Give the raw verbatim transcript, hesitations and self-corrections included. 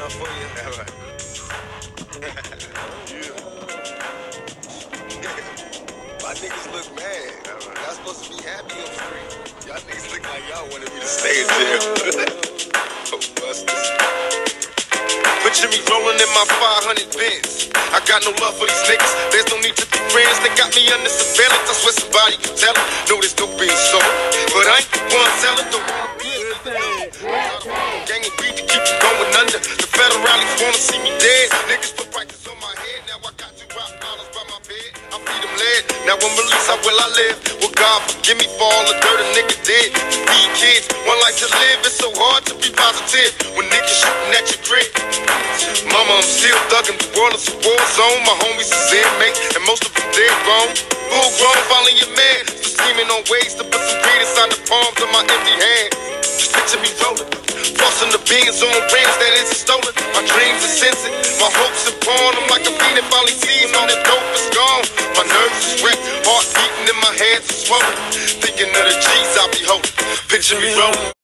enough for you. All right. Yeah. My niggas look mad. Y'all supposed to be happy on street. Y'all niggas look like y'all wanted me to stay in jail. Oh, busters. Picture me rolling in my five hundred Benz. I got no love for these niggas. There's no need to be friends. They got me under surveillance. I swear somebody can tell them. No, there's no being sold. But I ain't the one selling. Don't wanna be in the gang and beat to keep you going under. The federalists wanna see me dead. Niggas put prices on my head. Now I got two rock dollars by my bed. I feed them lead. Now I'm released. How will I live? Well, God forgive me for all the dirt a nigga did. To feed kids, one life to live. It's so hard to be positive when niggas shooting at your crib. Mama, I'm still thugging. The world is a war zone. My homies is inmates, and most of them dead grown. Full grown, following your man. Still scheming on ways to put some greed inside the palms of my empty hands. Just picture me rolling, flossing the beans on rims that isn't stolen. My dreams are sensing, my hopes are born. I'm like a fiend that finally sees all that dope is gone. My nerves is wrecked, heart beating in my hands is swollen. Thinking of the G's I be holding. Picture me rolling.